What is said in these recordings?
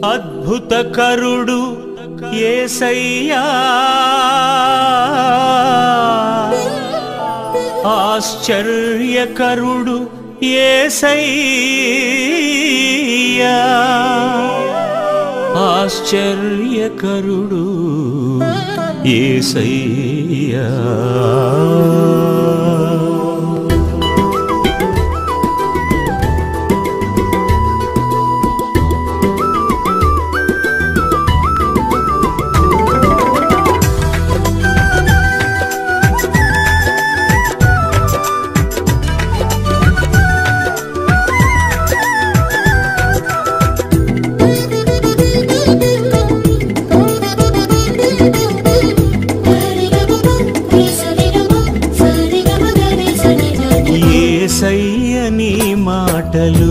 అద్భుతకరుడు యేసయ్యా, ఆశ్చర్యకరుడు యేసయ్యా, ఆశ్చర్యకరుడు యేసయ్యా. యేసయ్యని మాటలు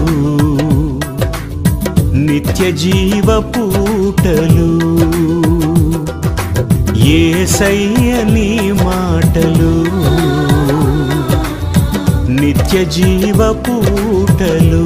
నిత్య జీవ పూటలు, యేసయ్యని మాటలు నిత్య జీవ పూటలు.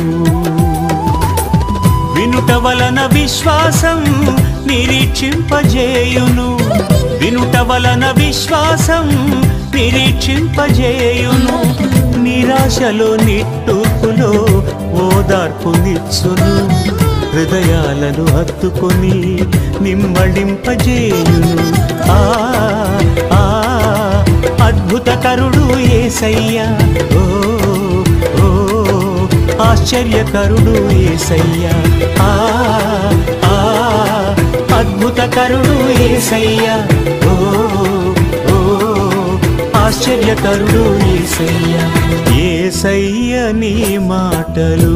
వినుట వలన విశ్వాసం నిరీక్షింపజేయును, వినుట వలన విశ్వాసం నిరీక్షింపజేయును. నిరాశలో నిట్టూర్పులో ఓదార్పునిచ్చును, హృదయాలను హత్తుకొని నిమ్మడింపజేయును. ఆ ఆ అద్భుతకరుడు యేసయ్యా, ఓ ఓ ఆశ్చర్యకరుడు యేసయ్యా, ఆ ఆ అద్భుతకరుడు యేసయ్యా, ఓ ఓ ఆశ్చర్యకరుడు యేసయ్యా. యేసయ్యని మాటలు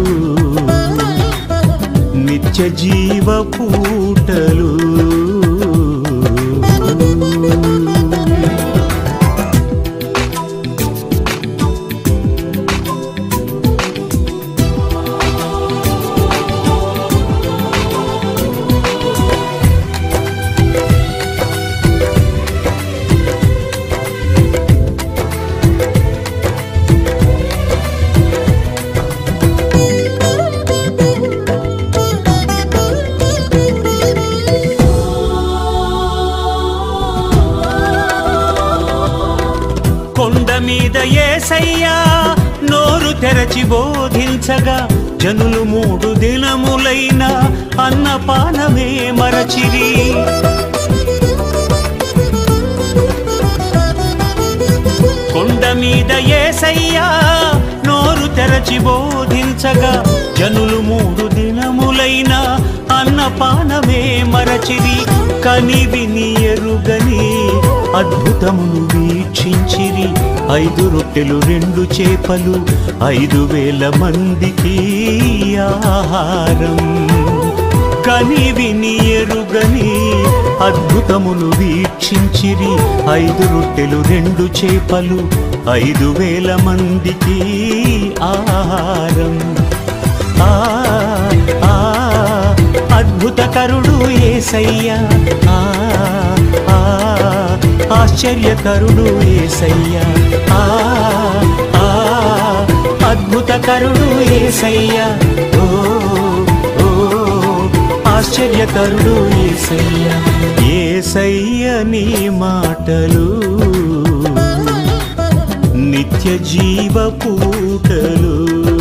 నిత్య జీవ పూటలు. కొండ మీద యేసయ్యా నోరు తెరచి బోధించగా, జనులు 3 దినములైన అన్నపానమే మరచిరి. కొండ మీద యేసయ్యా నోరు తెరచి బోధించగా, జనులు 3 దినములైన అన్నపానమే మరచిరి. కని విని ఎరుగని అద్భుతమును వీక్షించిరి. 5 రొట్టెలు 2 చేపలు 5,000 మందికి ఆహారం. కని విని ఎరుగని అద్భుతమును వీక్షించిరి. 5 రొట్టెలు 2 చేపలు 5,000 మందికి ఆహారం. ఆ ఆ అద్భుతకరుడు యేసయ్యా, ఆ ఆ ఆశ్చర్యకరుడు యేసయ్యా, ఆ ఆ అద్భుతకరుడు యేసయ్యా, ఓ ఓ ఆశ్చర్యకరుడు యేసయ్యా. యేసయ్యని మాటలు నిత్య జీవ పూటలు.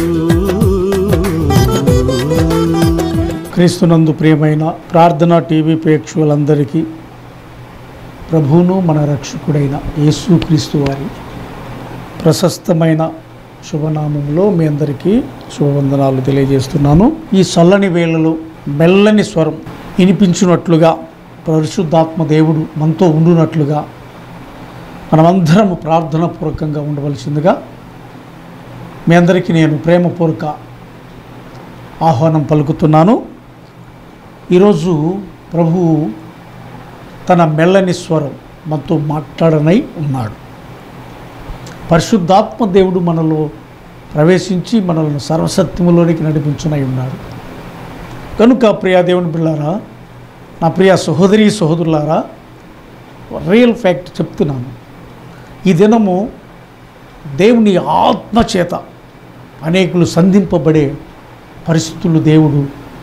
క్రీస్తునందు ప్రియమైన ప్రార్థన టీవీ ప్రేక్షకులందరికీ ప్రభువును మన రక్షకుడైన యేసుక్రీస్తు వారి ప్రశస్తమైన శుభనామంలో మీ అందరికీ శుభవందనాలు తెలియజేస్తున్నాను. ఈ చల్లని వేళలో మెల్లని స్వరం వినిపించినట్లుగా, పరిశుద్ధాత్మ దేవుడు మనతో ఉండునట్లుగా మనమందరం ప్రార్థనాపూర్వకంగా ఉండవలసిందిగా మీ అందరికీ నేను ప్రేమపూర్వక ఆహ్వానం పలుకుతున్నాను. ఈరోజు ప్రభువు తన మెల్లని స్వరం మనతో మాట్లాడనై ఉన్నాడు. పరిశుద్ధాత్మ దేవుడు మనలో ప్రవేశించి మనల్ని సర్వసత్యములోనికి నడిపించునై ఉన్నాడు. కనుక ప్రియా దేవుని బిళ్ళారా, నా ప్రియ సహోదరి సహోదరులారా, రియల్ ఫ్యాక్ట్ చెప్తున్నాను. ఈ దినము దేవుని ఆత్మచేత అనేకులు సంధింపబడే పరిస్థితులు దేవుడు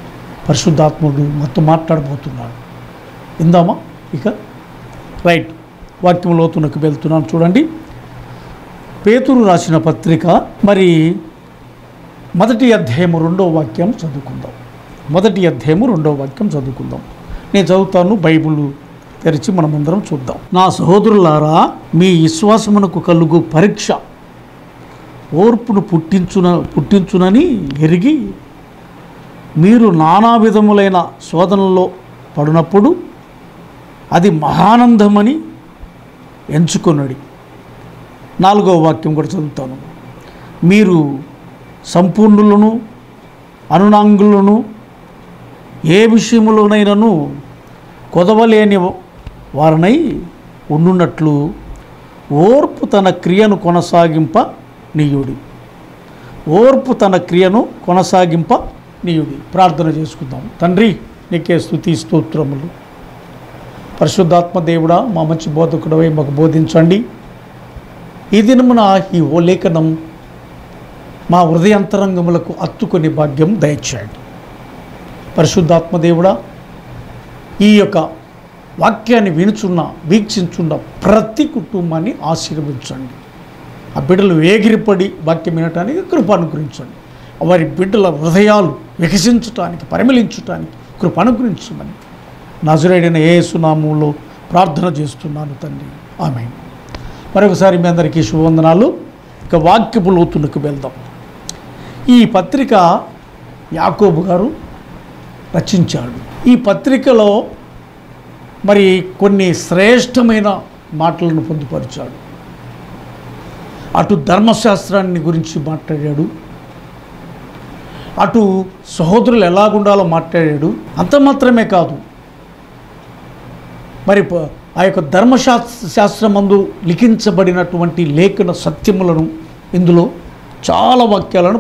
పరిశుద్ధాత్ముడు మొత్తం మాట్లాడబోతున్నాడు. ఇందామా ఇక రైట్, వాక్యం లోతునకు వెళ్తున్నాను. చూడండి, పేతురు రాసిన పత్రిక మరి 1వ అధ్యాయము 2వ వాక్యం చదువుకుందాం. 1వ అధ్యాయము 2వ వాక్యం చదువుకుందాం. నేను చదువుతాను, బైబిల్ తెరిచి మనమందరం చూద్దాం. నా సహోదరులారా, మీ విశ్వాసమునకు కలుగు పరీక్ష ఓర్పును పుట్టించునని ఎరిగి మీరు నానా విధములైన శోధనలో పడినప్పుడు అది మహానందమని ఎంచుకొనడి. 4వ వాక్యం కూడా చదువుతాను. మీరు సంపూర్ణులను అనునాంగులను ఏ విషయములోనైనాను కొదవలేని వారినై ఉండునట్లు ఓర్పు తన క్రియను కొనసాగింప నీయుడి. ఓర్పు తన క్రియను కొనసాగింప నీయుడి. ప్రార్థన చేసుకుందాం. తండ్రి, నీకే స్తుతి స్తోత్రములు. పరిశుద్ధాత్మ దేవుడా, మా మంచి బోధకుడవై మాకు బోధించండి. ఈ దినమున ఈ ఓ లేఖనం మా హృదయాంతరంగములకు అత్తుకొని భాగ్యం దయచేయండి. పరిశుద్ధాత్మ దేవుడా, ఈ యొక్క వాక్యాన్ని వీక్షించున్న ప్రతి కుటుంబాన్ని ఆశీర్వదించండి. ఆ బిడ్డలు వేగిరిపడి వాక్యం వినటానికి కృప అనుగ్రహించండి. వారి బిడ్డల హృదయాలు వికసించటానికి, పరిమళించటానికి కృప అనుగ్రహించమని నజరేయుడైన యేసు నామములో ప్రార్థన చేస్తున్నాను తండ్రి, ఆమేన్. మరొకసారి మీ అందరికీ శుభవందనాలు. ఇక వాక్యపు లోతులకు వెళ్దాం. ఈ పత్రిక యాకోబు గారు రచించాడు. ఈ పత్రికలో మరి కొన్ని శ్రేష్టమైన మాటలను పొందుపరిచాడు. అటు ధర్మశాస్త్రాన్ని గురించి మాట్లాడాడు, అటు సహోదరులు ఎలాగుండాలో మాట్లాడాడు. అంత మాత్రమే కాదు, మరి ఆ యొక్క ధర్మశాస్త్రమందు లిఖించబడినటువంటి లేఖన సత్యములను ఇందులో చాలా వాక్యాలను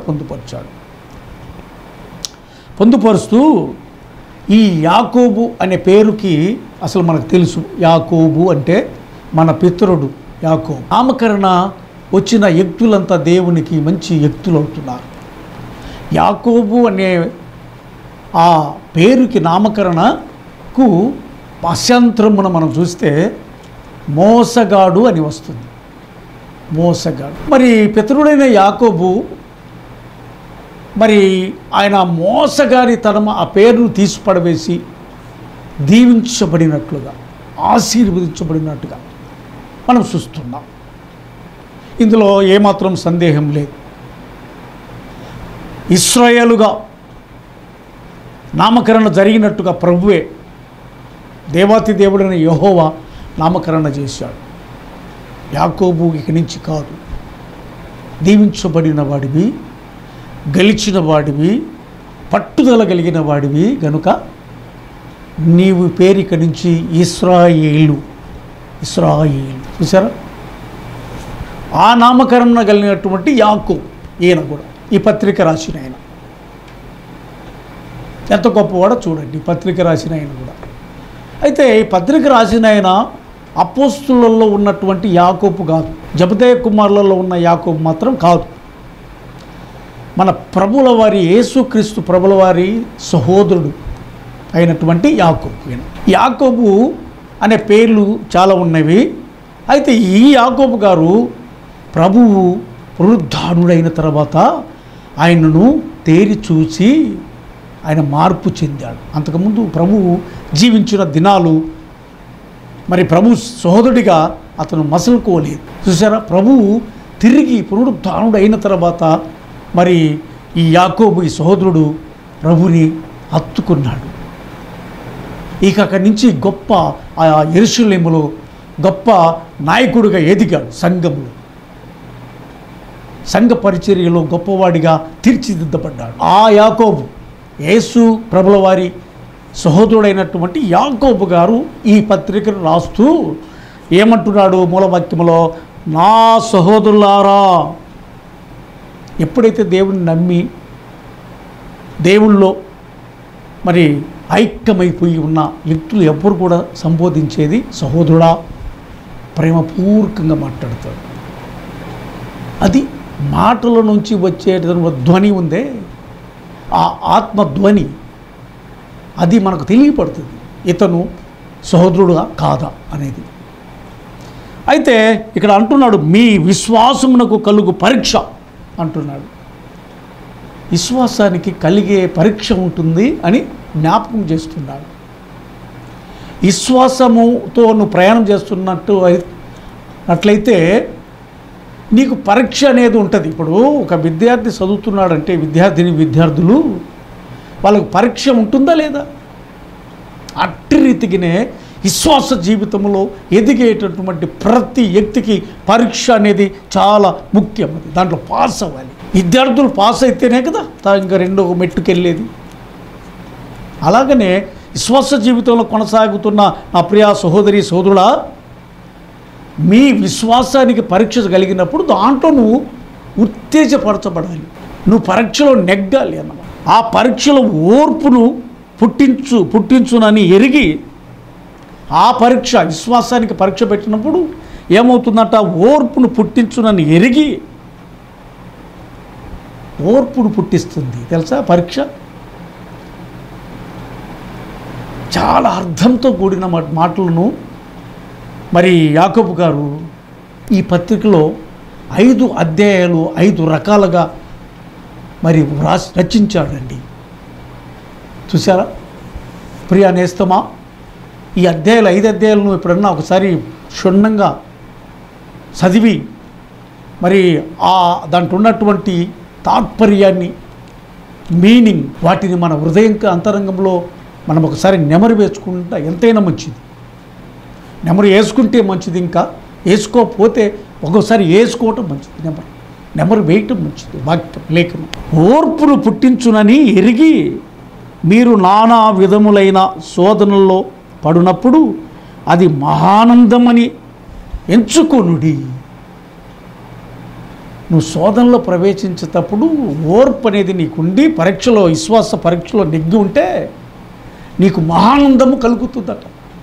పొందుపరుస్తూ ఈ యాకోబు అనే పేరుకి అసలు మనకు తెలుసు. యాకోబు అంటే మన పితరుడు యాకోబు. నామకరణ వచ్చిన వ్యక్తులంతా దేవునికి మంచి వ్యక్తులు అవుతున్నారు. యాకోబు అనే ఆ పేరుకి నామకరణకు పాశ్యాంతరమున మనం చూస్తే మోసగాడు అని వస్తుంది. మోసగాడు. మరి పితరుడైన యాకోబు మరి ఆయన మోసగారితనం ఆ పేరును తీసి పడవేసి దీవించబడినట్లుగా, ఆశీర్వదించబడినట్టుగా మనం చూస్తున్నాం. ఇందులో ఏమాత్రం సందేహం లేదు. ఇశ్రాయేలుగా నామకరణ జరిగినట్టుగా ప్రభువే, దేవాతి దేవుడైన యెహోవా నామకరణ చేశాడు. యాకోబు ఇక నుంచి కాదు, దీవించబడిన వాడివి, గెలిచిన వాడివి, పట్టుదల కలిగిన వాడివి గనుక నీవు పేరిక నుంచి ఇశ్రాయేలు. చూసారా? ఆ నామకరణ కలిగినటువంటి యాకోబు, ఈయన కూడా ఈ పత్రిక రాసిన ఆయన ఎంత గొప్పవాడో చూడండి. ఈ పత్రిక రాసిన ఆయన కూడా. అయితే ఈ పత్రిక రాసిన ఆయన అపోస్తులలో ఉన్నటువంటి యాకోబు కాదు, జబదయి కుమారులలో ఉన్న యాకోబు మాత్రం కాదు. మన ప్రభుల వారి యేసుక్రీస్తు ప్రభుల వారి సహోదరుడు అయినటువంటి యాకోబు. యాకోబు అనే పేర్లు చాలా ఉన్నవి. అయితే ఈ యాకోబు గారు ప్రభువు పునరుద్ధానుడైన తర్వాత ఆయనను తేరి చూసి ఆయన మార్పు చెందాడు. అంతకుముందు ప్రభువు జీవించిన దినాలు మరి ప్రభు సహోదరుడిగా అతను మసలుకోలేదు. చూసారా? ప్రభువు తిరిగి పునరుద్ధానుడు అయిన తర్వాత మరి ఈ యాకోబు, ఈ సహోదరుడు ప్రభుని హత్తుకున్నాడు. ఇక అక్కడి నుంచి గొప్ప ఆ యెరూషలేములో గొప్ప నాయకుడిగా ఎదిగాడు. సంఘ పరిచర్యలో గొప్పవాడిగా తీర్చిదిద్దబడ్డాడు. ఆ యాకోబు, యేసు ప్రభుల వారి సహోదరుడైనటువంటి యాకోబు గారు ఈ పత్రికను రాస్తూ ఏమంటున్నాడు మూలవాక్యంలో? నా సహోదరులారా. ఎప్పుడైతే దేవుని నమ్మి దేవుళ్ళో మరి ఐక్యమైపోయి ఉన్న వ్యక్తులు ఎవ్వరు కూడా సంబోధించేది సహోదరుడా, ప్రేమపూర్వకంగా మాట్లాడతాడు. అది మాటల నుంచి వచ్చే ధ్వని ఉందే, ఆ ఆత్మధ్వని అది మనకు తెలియపడుతుంది ఇతను సహోదరుడుగా కాదా అనేది. అయితే ఇక్కడ అంటున్నాడు మీ విశ్వాసమునకు కలుగు పరీక్ష అంటున్నాడు. విశ్వాసానికి కలిగే పరీక్ష ఉంటుంది అని జ్ఞాపకం చేస్తున్నాడు. విశ్వాసముతో నువ్వు ప్రయాణం చేస్తున్నట్లయితే నీకు పరీక్ష అనేది ఉంటుంది. ఇప్పుడు ఒక విద్యార్థి చదువుతున్నాడంటే విద్యార్థులు వాళ్ళకు పరీక్ష ఉంటుందా లేదా? అట్టి రీతికినే విశ్వాస జీవితంలో ఎదిగేటటువంటి ప్రతి వ్యక్తికి పరీక్ష అనేది చాలా ముఖ్యం. దాంట్లో పాస్ అవ్వాలి. విద్యార్థులు పాస్ అయితేనే కదా ఇంకా రెండో మెట్టుకెళ్ళేది. అలాగనే విశ్వాస జీవితంలో కొనసాగుతున్న నా ప్రియ సహోదరి సోదరుడా, మీ విశ్వాసానికి పరీక్ష కలిగినప్పుడు దాంట్లో నువ్వు ఉత్తేజపరచబడాలి. నువ్వు పరీక్షలో నెగ్గాలి అన్నమాట. ఆ పరీక్షలో ఓర్పును పుట్టించునని ఎరిగి ఆ పరీక్ష విశ్వాసానికి పరీక్ష పెట్టినప్పుడు ఏమవుతుందంట? ఓర్పును పుట్టించునని ఎరిగి ఓర్పును పుట్టిస్తుంది. తెలుసా పరీక్ష? చాలా అర్థంతో కూడిన మాటలను మరి యాకోబు గారు ఈ పత్రికలో 5 అధ్యాయాలు 5 రకాలుగా మరి రచించాడండి. చూసారా ప్రియా నేస్తమా? ఈ అధ్యాయాలు 5 అధ్యాయాలను ఎప్పుడన్నా ఒకసారి క్షుణ్ణంగా చదివి మరి దాంట్లో ఉన్నటువంటి తాత్పర్యాన్ని, మీనింగ్, వాటిని మన హృదయం అంతరంగంలో మనం ఒకసారి నెమరు వేసుకుంటా ఎంతైనా మంచిది. నెమరు వేసుకుంటే మంచిది, ఇంకా వేసుకోకపోతే ఒక్కోసారి వేసుకోవటం మంచిది, నెమరు వేయటం మంచిది. వాక్యం లేఖనం ఓర్పును పుట్టించునని ఎరిగి మీరు నానా విధములైన శోధనల్లో పడినప్పుడు అది మహానందమని ఎంచుకొనుడి. నువ్వు శోధనలో ప్రవేశించేటప్పుడు ఓర్పు అనేది నీకుండి పరీక్షలో, విశ్వాస పరీక్షలో నెగ్గి ఉంటే నీకు మహానందము కలుగుతుందట.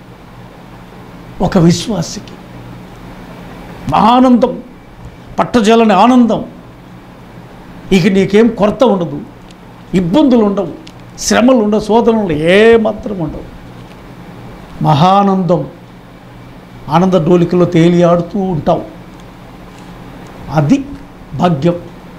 ఒక విశ్వాసికి మహానందం, పట్టజలని ఆనందం. ఇక నీకేం కొరత ఉండదు, ఇబ్బందులు ఉండవు, శ్రమలు ఉండవు, శోధనలు ఏమాత్రం ఉండవు. మహానందం, ఆనంద డోలికలో తేలియాడుతూ ఉంటావు. అది భాగ్యం.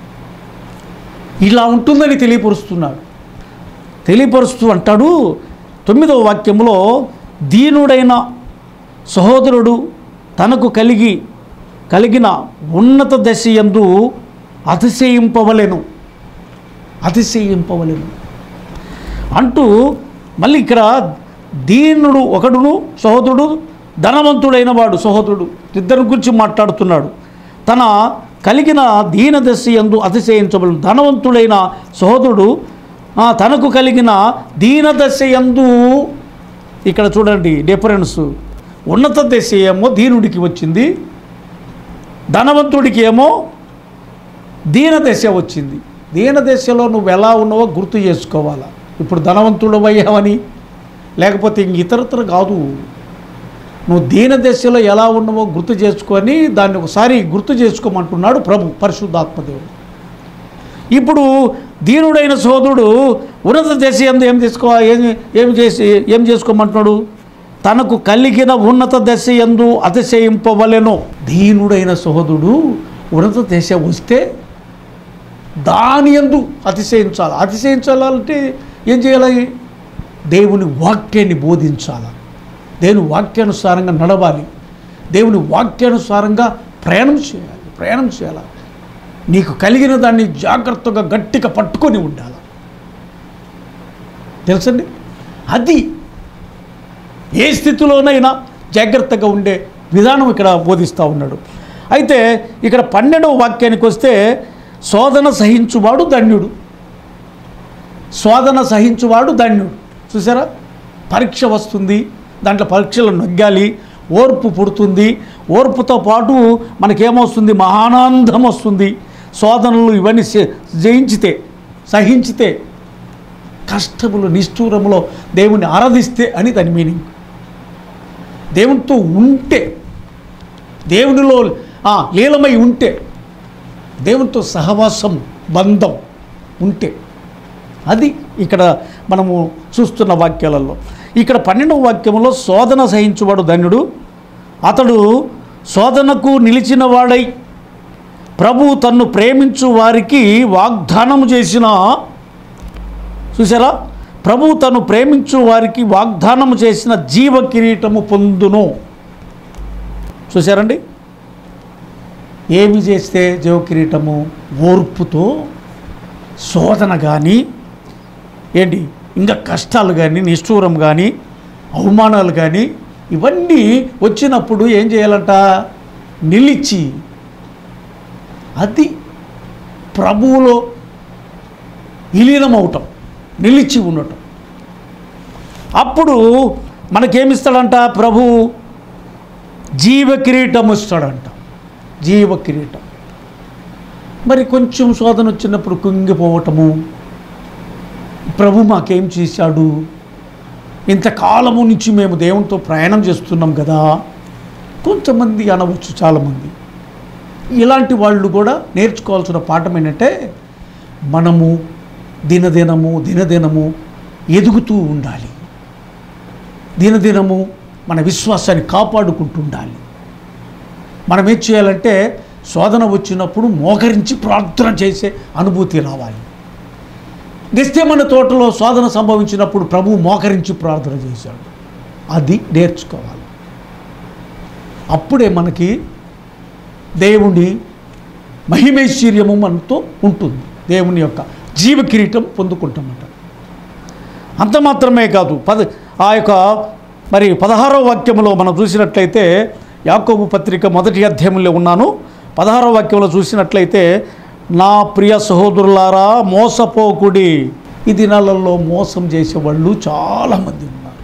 ఇలా ఉంటుందని తెలియపరుస్తూ అంటాడు 9వ వాక్యంలో, దీనుడైన సహోదరుడు తనకు కలిగిన ఉన్నత దశయందు అతిశయింపవలెను అంటూ మళ్ళీ ఇక్కడ దీనుడు ఒకడును, సహోదరుడు ధనవంతుడైన వాడు సహోదరుడు, ఇద్దరి గురించి మాట్లాడుతున్నాడు. తన కలిగిన దీన దశయందు అతిశయించవలెను. ధనవంతుడైన సహోదరుడు తనకు కలిగిన దీన దశయందు, ఇక్కడ చూడండి డిఫరెన్స్. ఉన్నత దశ ఏమో దీనుడికి వచ్చింది, ధనవంతుడికి ఏమో దీన దశ వచ్చింది. దీన దశలో నువ్వు ఎలా ఉన్నావో గుర్తు చేసుకోవాలా. ఇప్పుడు ధనవంతుడు అయ్యావని లేకపోతే ఇంక ఇతరత్ర కాదు. నువ్వు దీన దశలో ఎలా ఉన్నావో గుర్తు చేసుకొని దాన్ని ఒకసారి గుర్తు చేసుకోమంటున్నాడు ప్రభు పరిశుద్ధాత్మదేవుడు. ఇప్పుడు దీనుడైన సోదరుడు ఉన్నత దశ యందు ఏం చేసుకోమంటున్నాడు? తనకు కలిగిన ఉన్నత దశ యందు అతిశయింపవలెను. దీనుడైన సహోదరుడు ఉన్నత దశ వస్తే దాని యందు అతిశయించాలంటే ఏం చేయాలి? దేవుని వాక్యాన్ని బోధించాలి, దేవుని వాక్యానుసారంగా నడవాలి, దేవుని వాక్యానుసారంగా ప్రయాణం చేయాలి. నీకు కలిగిన దాన్ని జాగ్రత్తగా గట్టిగా పట్టుకొని ఉండాలి. తెలుసండి, అది ఏ స్థితిలోనైనా జాగ్రత్తగా ఉండే విధానం ఇక్కడ బోధిస్తూ ఉన్నాడు. అయితే ఇక్కడ 12వ వాక్యానికి వస్తే, శోధన సహించువాడు ధన్యుడు. చూసారా, పరీక్ష వస్తుంది, దాంట్లో పరీక్షలు నొగ్గాలి, ఓర్పు పుడుతుంది. ఓర్పుతో పాటు మనకేమొస్తుంది? మహానందం వస్తుంది. శోధనలు ఇవన్నీ సహించితే, కష్టములు నిష్ఠూరములో దేవుని ఆరాధిస్తే అని దాని మీనింగ్. దేవునితో ఉంటే, దేవునిలో లీలమై ఉంటే, దేవునితో సహవాసం బంధం ఉంటే, అది ఇక్కడ మనము చూస్తున్న వాక్యాలలో. ఇక్కడ 12వ వాక్యంలో శోధన సహించువాడు ధన్యుడు, అతడు శోధనకు నిలిచిన వాడై ప్రభు తన్ను ప్రేమించు వారికి వాగ్దానం చేసిన, చూసారా, ప్రభు తను ప్రేమించు వారికి వాగ్దానం చేసిన జీవ కిరీటము పొందును. చూసారండి, ఏమి చేస్తే జీవ కిరీటము? ఓర్పుతో శోధన కానీ ఏంటి ఇంకా కష్టాలు కానీ నిష్ఠూరం కానీ అవమానాలు కానీ ఇవన్నీ వచ్చినప్పుడు ఏం చేయాలంట? నిలిచి, అది ప్రభువులో విలీనమవటం, నిలిచి ఉండటం. అప్పుడు మనకేమిస్తాడంట? ప్రభు జీవ కిరీటం ఇస్తాడంట, జీవ కిరీటం. మరి కొంచెం శోధన వచ్చినప్పుడు కుంగిపోవటము, ప్రభు మాకేం చేశాడు, ఇంతకాలము నుంచి మేము దేవునితో ప్రయాణం చేస్తున్నాం కదా, కొంతమంది అనవచ్చు, చాలామంది. ఇలాంటి వాళ్ళు కూడా నేర్చుకోవాల్సిన పాఠం ఏంటంటే, మనము దినదినము ఎదుగుతూ ఉండాలి, దినదినము మన విశ్వాసాన్ని కాపాడుకుంటూ ఉండాలి. మనం ఏం చేయాలంటే, శోధన వచ్చినప్పుడు మోకరించి ప్రార్థన చేసే అనుభూతి రావాలి. గెస్తేమనే తోటలో శోధన సంభవించినప్పుడు ప్రభు మోకరించి ప్రార్థన చేశాడు, అది నేర్చుకోవాలి. అప్పుడే మనకి దేవుని మహిమైశ్వర్యము మనతో ఉంటుంది, దేవుని యొక్క జీవ కిరీటం పొందుకుంటామట. అంత మాత్రమే కాదు, ఆ యొక్క మరి 16వ వాక్యంలో మనం చూసినట్లయితే, యాకోబు పత్రిక 1వ అధ్యాయంలో ఉన్నాను, 16వ వాక్యంలో చూసినట్లయితే, నా ప్రియ సహోదరులారా మోసపోకుడి. ఈ దినాలలో మోసం చేసేవాళ్ళు చాలామంది ఉన్నారు.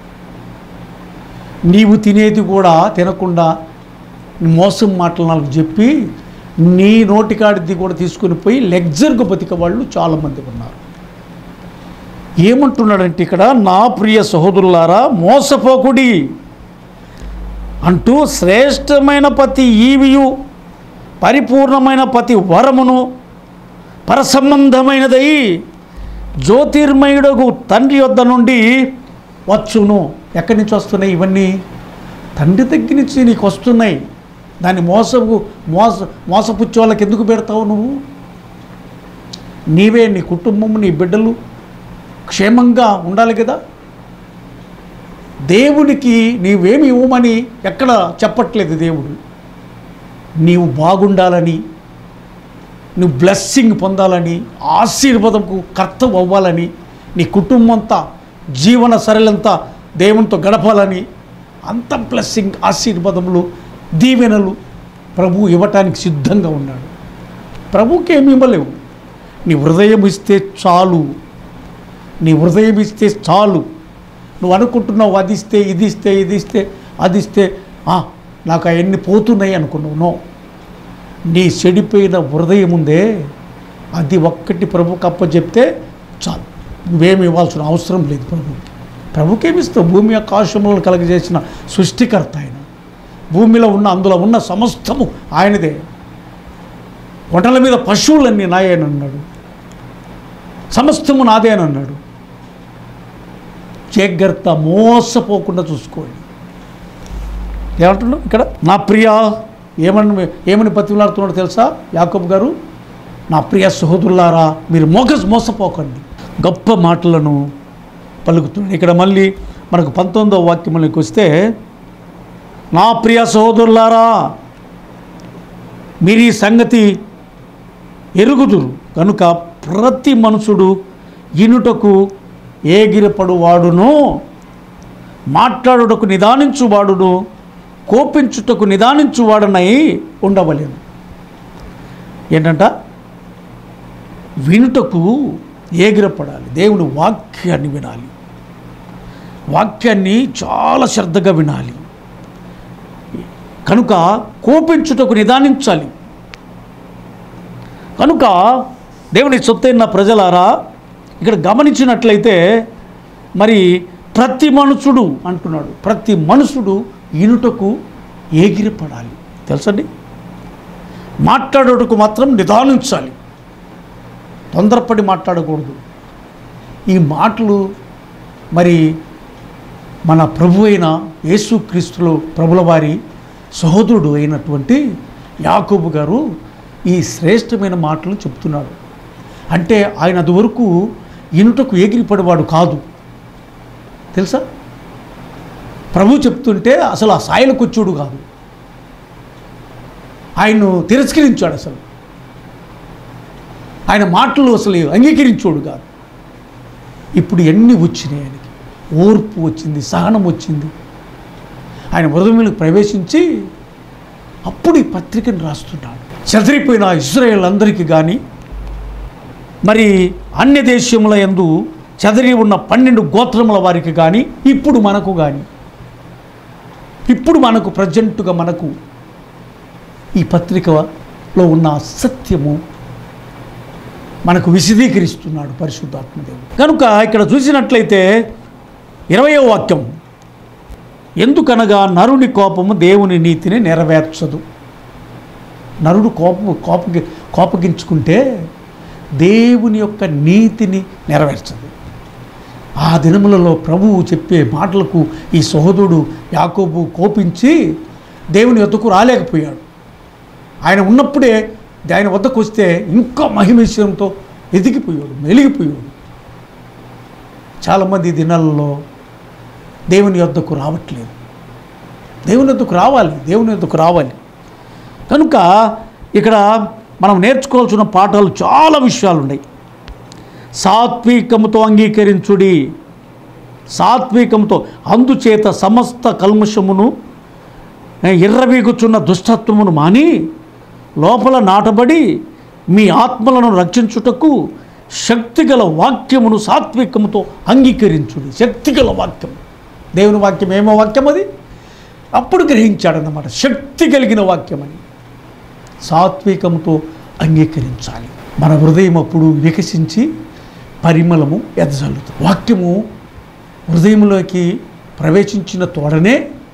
నీవు తినేది కూడా తినకుండా మోసం మాటలు నాకు చెప్పి నీ నోటికాడిది కూడా తీసుకుని పోయి లెగ్జర్గా బతికే వాళ్ళు చాలామంది ఉన్నారు. ఏమంటున్నాడంటే ఇక్కడ, నా ప్రియ సహోదరులారా మోసపోకుడి అంటూ శ్రేష్టమైన ప్రతి ఈవియు పరిపూర్ణమైన ప్రతి వరమును పరసంబంధమైనదై జ్యోతిర్మయుడగు తండ్రి యొద్ద నుండి వచ్చును. ఎక్కడి నుంచి వస్తున్నాయి? ఇవన్నీ తండ్రి దగ్గర నుంచి నీకు వస్తున్నాయి. దాన్ని మోసపుచ్చే వాళ్ళకి ఎందుకు పెడతావు నువ్వు? నీవే, నీ కుటుంబం, నీ బిడ్డలు క్షేమంగా ఉండాలి కదా. దేవునికి నీవేమి ఇవ్వమని ఎక్కడ చెప్పట్లేదు దేవుడు. నీవు బాగుండాలని, నువ్వు బ్లెస్సింగ్ పొందాలని, ఆశీర్వాదంకు కర్త అవ్వాలని, నీ కుటుంబం అంతా జీవన సరళంతా దేవునితో గడపాలని, అంత బ్లెస్సింగ్, ఆశీర్వాదములు, దీవెనలు ప్రభు ఇవ్వటానికి సిద్ధంగా ఉన్నాడు. ప్రభుకి ఏమి ఇవ్వలేవు, నీ హృదయం ఇస్తే చాలు, నీ హృదయం ఇస్తే చాలు. నువ్వు అనుకుంటున్నావు అది ఇస్తే, ఇది ఇస్తే, ఇది ఇస్తే, అది ఇస్తే నాకు అవన్నీ పోతున్నాయి అనుకున్నావు. నో, నీ చెడిపోయిన హృదయం ఉందే, అది ఒక్కటి ప్రభుకి అప్పచెప్తే చాలు. నువ్వేమి ఇవ్వాల్సిన అవసరం లేదు. ప్రభుకేమిస్తావు? భూమి ఆకాశములను కలగజేసిన సృష్టికర్త ఆయన. భూమిలో ఉన్న, అందులో ఉన్న సమస్తము ఆయనదే. కొండల మీద పశువులన్నీ నాయనన్నాడు, సమస్తము నాదే అని అన్నాడు. జాగ్రత్త, మోసపోకుండా చూసుకోండి. ఏమంటున్నాడు ఇక్కడ? నా ప్రియ, ఏమని బతిమలాడుతున్నాడు తెలుసా యాకోబు గారు? నా ప్రియ సహోదరులారా మీరు మోసపోకండి. గొప్ప మాటలను పలుకుతున్నాడు. ఇక్కడ మళ్ళీ మనకు 19వ వాక్యంలోకి వస్తే, నా ప్రియ సహోదరులారా మీరు ఈ సంగతి ఎరుగుదురు కనుక ప్రతి మనుషుడు ఇనుటకు ఏగిరపడువాడును, మాట్లాడుటకు నిదానించువాడును, కోపించుటకు నిదానించువాడనై ఉండవలేను. ఏంటంట? వినుటకు ఏగిరపడాలి, దేవుని వాక్యాన్ని వినాలి, వాక్యాన్ని చాలా శ్రద్ధగా వినాలి. కనుక కోపించుటకు నిదానించాలి. కనుక దేవుని సొత్తైన ప్రజలారా, ఇక్కడ గమనించినట్లయితే మరి ప్రతి మనుషుడు అంటున్నాడు, ప్రతి మనుషుడు ఇనుటకు ఏగిరపడాలి. తెలుసండి, మాట్లాడుటకు మాత్రం నిదానించాలి, తొందరపడి మాట్లాడకూడదు. ఈ మాటలు మరి మన ప్రభు అయిన యేసుక్రీస్తులో ప్రభుల వారి సహోదరుడు అయినటువంటి యాకోబు గారు ఈ శ్రేష్టమైన మాటలు చెప్తున్నాడు. అంటే ఆయన అది వరకు ఇనుటకు ఎగిరిపడేవాడు కాదు, తెలుసా? ప్రభు చెప్తుంటే అసలు ఆ స్థాయిలకు వచ్చాడు కాదు, ఆయన్ను తిరస్కరించాడు, అసలు ఆయన మాటలు అసలు అంగీకరించాడు కాదు. ఇప్పుడు ఎన్ని వచ్చినాయి ఆయనకి, ఓర్పు వచ్చింది, సహనం వచ్చింది. ఆయన హృదయంలోకి ప్రవేశించి అప్పుడు ఈ పత్రికను రాస్తున్నాడు. చెదిరిపోయిన ఇశ్రాయేల్ అందరికీ కానీ, మరి అన్య దేశముల యందు చెదరి ఉన్న 12 గోత్రముల వారికి కానీ, ఇప్పుడు మనకు కానీ, ఇప్పుడు మనకు ప్రజెంటుగా మనకు ఈ పత్రికలో ఉన్న సత్యము మనకు విశదీకరిస్తున్నాడు పరిశుద్ధాత్మదేవుడు. కనుక ఇక్కడ చూసినట్లయితే 20వ వాక్యం, ఎందుకనగా నరుని కోపము దేవుని నీతిని నెరవేర్చదు. నరుడు కోపగించుకుంటే దేవుని యొక్క నీతిని నెరవేర్చదు. ఆ దినములలో ప్రభువు చెప్పే మాటలకు ఈ సహోదరుడు యాకోబు కోపించి దేవుని వద్దకు రాలేకపోయాడు. ఆయన ఉన్నప్పుడే ఆయన వద్దకు వస్తే ఇంకా మహిమేశ్వరంతో ఎదిగిపోయాడు, మెలిగిపోయాడు. చాలామంది దినాలలో దేవుని వద్దకు రావట్లేదు. దేవుని వద్దకు రావాలి, దేవుని వద్దకు రావాలి. కనుక ఇక్కడ మనం నేర్చుకోవాల్సిన పాఠాలు చాలా విషయాలు ఉన్నాయి. సాత్వికముతో అంగీకరించుడి, సాత్వికంతో, అందుచేత సమస్త కల్మషమును ఎర్రవీగుచున్న దుష్టత్వమును మాని లోపల నాటబడి మీ ఆత్మలను రక్షించుటకు శక్తిగల వాక్యమును సాత్వికముతో అంగీకరించుడి. శక్తిగల వాక్యం, దేవుని వాక్యం ఏమో వాక్యం అది అప్పుడు గ్రహించాడన్నమాట, శక్తి కలిగిన వాక్యం అని. సాత్వికంతో అంగీకరించాలి. మన హృదయం అప్పుడు వికసించి పరిమళము ఎదజల్లుతుంది. వాక్యము హృదయంలోకి ప్రవేశించిన తోడనే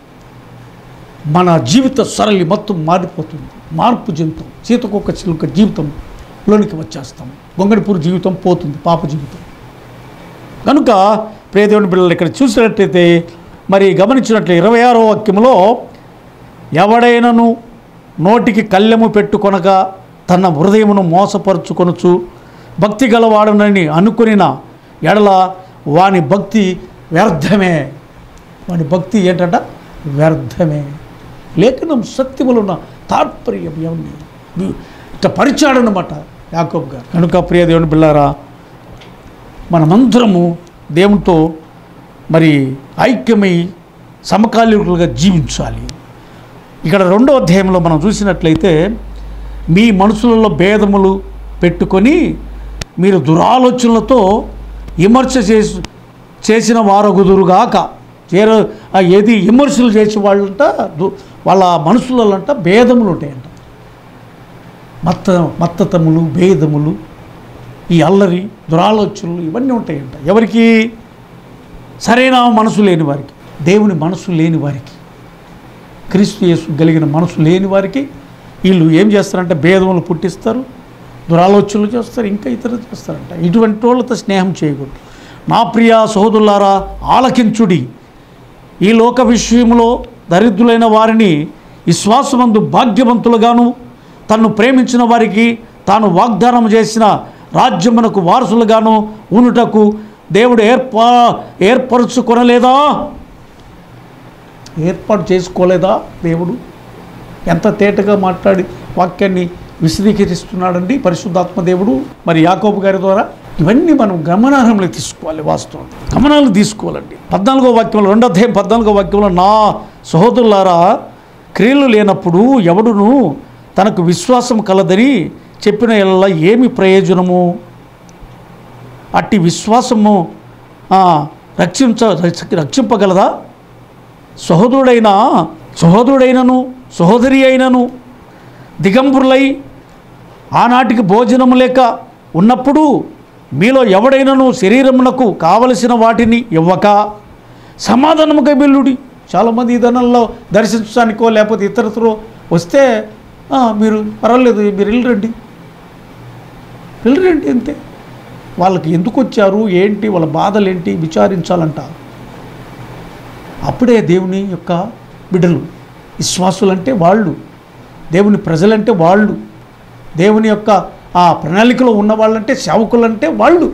మన జీవిత సరళి మొత్తం మారిపోతుంది, మార్పు చెందుతాం. సీతకొక చిలుక జీవితంలోనికి వచ్చేస్తాం, గొంగడిపూర్ జీవితం పోతుంది, పాప జీవితం. కనుక ప్రియదేవుని పిల్లలు ఇక్కడ చూసినట్లయితే మరి గమనించినట్లయితే 26వ వాక్యంలో, ఎవడైనను నోటికి కళ్ళెము పెట్టుకొనక తన హృదయమును మోసపరుచుకొనుచు భక్తి గలవాడనని అనుకునిన ఎడల వాని భక్తి వ్యర్థమే. వాని భక్తి ఏంటంట? వ్యర్థమే. లేఖనం సత్యములో ఉన్న తాత్పర్యం ఏమని ఇట్లా పరిచాడనమాట యాకోబు గారు. కనుక ప్రియ దేవుని పిల్లారా, మనమందరము దేవునితో మరి ఐక్యమై సమకాలీకులుగా జీవించాలి. ఇక్కడ 2వ అధ్యాయంలో మనం చూసినట్లయితే, మీ మనసులలో భేదములు పెట్టుకొని మీరు దురాలోచనలతో విమర్శ చేసిన వారగుదురుగాక. ఏది విమర్శలు చేసే వాళ్ళంట వాళ్ళ మనసులంట భేదములు ఉంటాయంట, మత్తతములు, భేదములు, ఈ అల్లరి, దురాలోచనలు ఇవన్నీ ఉంటాయంట. ఎవరికి? సరైన మనసు లేని వారికి, దేవుని మనసు లేని వారికి, క్రీస్తు యేసు కలిగిన మనసు లేని వారికి వీళ్ళు ఏం చేస్తారంటే భేదములు పుట్టిస్తారు, దురాలోచనలు చేస్తారు, ఇంకా ఇతరులు చేస్తారంట. ఇటువంటి వాళ్ళతో స్నేహం చేయకూడదు. నా ప్రియ సహోదరులారా, ఆలకించుడి. ఈ లోక విషయంలో దరిద్రులైన వారిని విశ్వాసమందు భాగ్యవంతులుగాను, తన్ను ప్రేమించిన వారికి తాను వాగ్దానం చేసిన రాజ్యమునకు వారసులుగాను ఉనుటకు దేవుడు ఏర్పరచుకొనలేదా? ఏర్పాటు చేసుకోలేదా? దేవుడు ఎంత తేటగా మాట్లాడి వాక్యాన్ని విశదీకరిస్తున్నాడండి పరిశుద్ధాత్మ దేవుడు మరి యాకోబు గారి ద్వారా. ఇవన్నీ మనం గమనార్హంలో తీసుకోవాలి, వాస్తవం గమనాలు తీసుకోవాలండి. 14వ వాక్యంలో, 2వ అధ్యాయం 14వ వాక్యంలో, నా సహోదరులారా, క్రియలు లేనప్పుడు ఎవడును తనకు విశ్వాసం కలదని చెప్పిన ఎడల ఏమి ప్రయోజనము? అట్టి విశ్వాసము రక్షింపగలదా? సహోదరుడైనను సహోదరి అయినను దిగంబరులై ఆనాటికి భోజనము లేక ఉన్నప్పుడు మీలో ఎవడైనను శరీరమునకు కావలసిన వాటిని ఇవ్వక సమాధానముగా వెల్లుడి. చాలామంది ఈ ధనంలో దర్శించడానికో లేకపోతే ఇతరుతో వస్తే మీరు పర్వాలేదు, మీరు వెళ్ళరండి అంతే. వాళ్ళకి ఎందుకు వచ్చారు, ఏంటి వాళ్ళ బాధలు ఏంటి విచారించాలంట. అప్పుడే దేవుని యొక్క బిడ్డలు, విశ్వాసులంటే వాళ్ళు, దేవుని ప్రజలంటే వాళ్ళు, దేవుని యొక్క ఆ ప్రణాళికలో ఉన్న వాళ్ళంటే సేవకులంటే వాళ్ళు.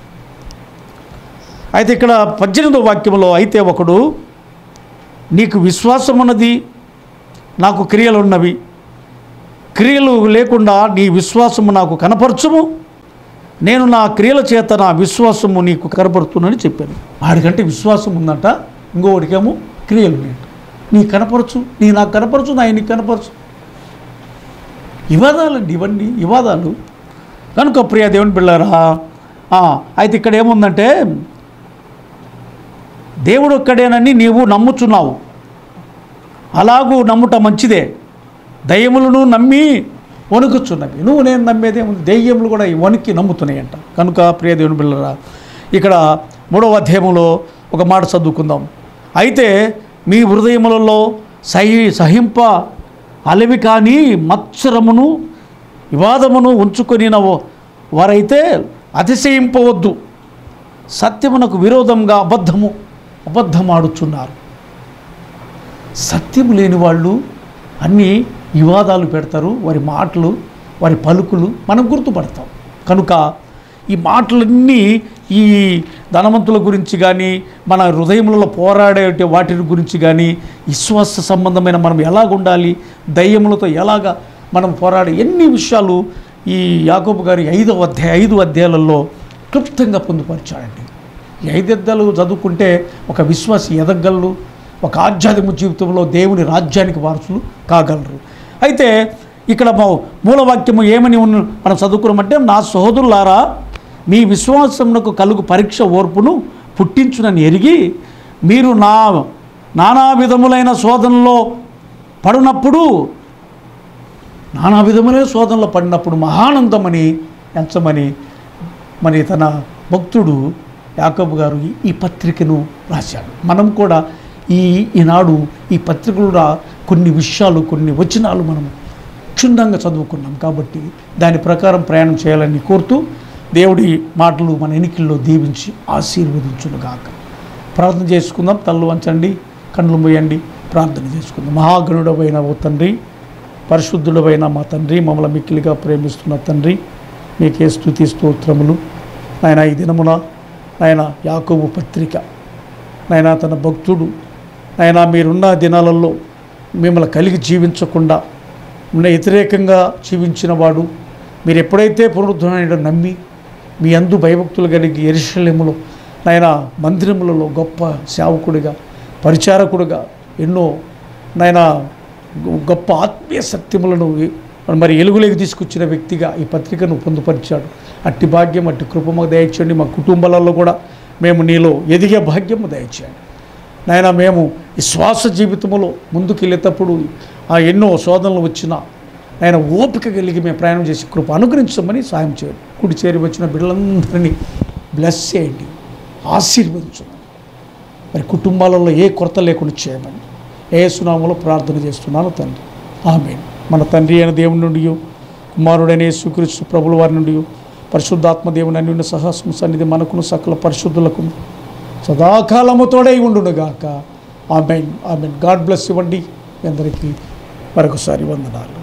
అయితే ఇక్కడ 18వ వాక్యంలో, అయితే ఒకడు నీకు విశ్వాసం ఉన్నది, నాకు క్రియలు ఉన్నవి, క్రియలు లేకుండా నీ విశ్వాసము నాకు కనపరచుము, నేను నా క్రియల చేత నా విశ్వాసము నీకు కనపరుతున్నానని చెప్పాను. వాడికంటే విశ్వాసం ఉందంట, ఇంకోటికేమో క్రియలు ఉన్నాయంట. నీ కనపరచు, నీ నాకు కనపరచు, నా నీకు కనపరచు. వివాదాలండి ఇవన్నీ, వివాదాలు. కనుక ప్రియ దేవుని బిళ్ళారా, అయితే ఇక్కడ ఏముందంటే, దేవుడు ఒక్కడేనని నీవు నమ్ముచున్నావు, అలాగూ నమ్ముట మంచిదే. దయ్యములను నమ్మి వణుకుచున్నవి. నువ్వు నేను నమ్మేదేముంది, దెయ్యములు కూడా వణికి నమ్ముతున్నాయంట. కనుక ప్రియ దేవుని బిళ్ళారా, ఇక్కడ 3వ అధ్యాయంలో ఒక మాట చదువుకుందాం. అయితే మీ హృదయములలో సహింప అలవి కానీ మత్సరమును వివాదమును ఉంచుకొని వారైతే అతిశయింపవద్దు. సత్యమునకు విరోధంగా అబద్ధమాడుచున్నారు. సత్యము లేని వాళ్ళు అన్నీ వివాదాలు పెడతారు. వారి మాటలు, వారి పలుకులు మనం గుర్తుపడతాం. కనుక ఈ మాటలన్నీ ఈ ధనవంతుల గురించి కానీ, మన హృదయములలో పోరాడే వాటి గురించి కానీ, విశ్వాస సంబంధమైన మనం ఎలాగుండాలి, దయ్యములతో ఎలాగా మనం పోరాడే ఎన్ని విషయాలు ఈ యాకోబు గారి 5 అధ్యాయాలలో క్లుప్తంగా పొందుపరిచాడండి. ఈ 5 అధ్యాయాలు చదువుకుంటే ఒక విశ్వాసి ఎదగలరు, ఒక ఆధ్యాత్మిక జీవితంలో దేవుని రాజ్యానికి వారసులు కాగలరు. అయితే ఇక్కడ మూలవాక్యము ఏమని మనం చదువుకున్నామంటే, నా సహోదరులారా, మీ విశ్వాసమునకు కలుగు పరీక్ష ఓర్పును పుట్టించునని ఎరిగి మీరు నానా విధములైన శోధనలో పడినప్పుడు మహానందమని ఎంచమని మరి తన భక్తుడు యాకోబు గారు ఈ పత్రికను రాశాడు. మనం కూడా ఈనాడు ఈ పత్రికలో కొన్ని విషయాలు, కొన్ని వచనాలు మనం క్షుణ్ణంగా చదువుకున్నాం. కాబట్టి దాని ప్రకారం ప్రయాణం చేయాలని కోరుతూ దేవుడి మాటలు మన ఎన్నికల్లో దీవించి ఆశీర్వదించునుగాక. ప్రార్థన చేసుకుందాం. తల్లు వంచండి, కళ్ళు మూయండి, ప్రార్థన చేసుకుందాం. మహాగణుడమైన ఓ తండ్రి, పరిశుద్ధుడమైన మా తండ్రి, మమ్మల్ని మిక్కిలిగా ప్రేమిస్తున్న తండ్రి, మీకే స్తుతి స్తోత్రములు. నాయన ఈ దినమున నాయన యాకోబు పత్రిక, నాయన తన భక్తుడు, నాయన మీరున్న దినాలలో మిమ్మల్ని కలిగి జీవించకుండా వ్యతిరేకంగా జీవించిన వాడు, మీరు ఎప్పుడైతే పునరుద్ధరణ నమ్మి మీ అందు భయభక్తులు కలిగి యెరూషలేములో నాయన మందిరములలో గొప్ప సేవకుడిగా, పరిచారకుడిగా, ఎన్నో నాయన గొప్ప ఆత్మీయ సత్యములను మరి ఎలుగులోకి తీసుకొచ్చిన వ్యక్తిగా ఈ పత్రికను పొందుపరిచాడు. అట్టి భాగ్యం, అట్టి కృప మాకు దయచేయండి. మా కుటుంబాలలో కూడా మేము నీలో ఎదిగే భాగ్యము దయచేయండి నాయన. మేము ఈ శ్వాస జీవితంలో ముందుకు వెళ్ళేటప్పుడు ఎన్నో శోధనలు వచ్చినా ఆయన ఓపిక కలిగి మేము ప్రయాణం చేసి కృప అనుగ్రహించమని సాయం చేయండి. కుడి చేరి వచ్చిన బిడ్డలందరినీ బ్లెస్ చేయండి, ఆశీర్వదించమని, మరి కుటుంబాలలో ఏ కొరత లేకుండా చేయమని యేసు నామములో ప్రార్థన చేస్తున్నాను తండ్రి, ఆమేన్. మన తండ్రి అయిన దేవుని నుండి, కుమారుడైన యేసుక్రీస్తు ప్రభుల వారి నుండి, పరిశుద్ధాత్మ దేవుని అన్యున్న సహస్మ సన్నిధి మనకును సకల పరిశుద్ధులకు సదాకాలము తోడై ఉండునుగాక. ఆమేన్, ఆమేన్. గాడ్ బ్లెస్ ఇవ్వండి అందరికీ. మరొకసారి వందనాలు.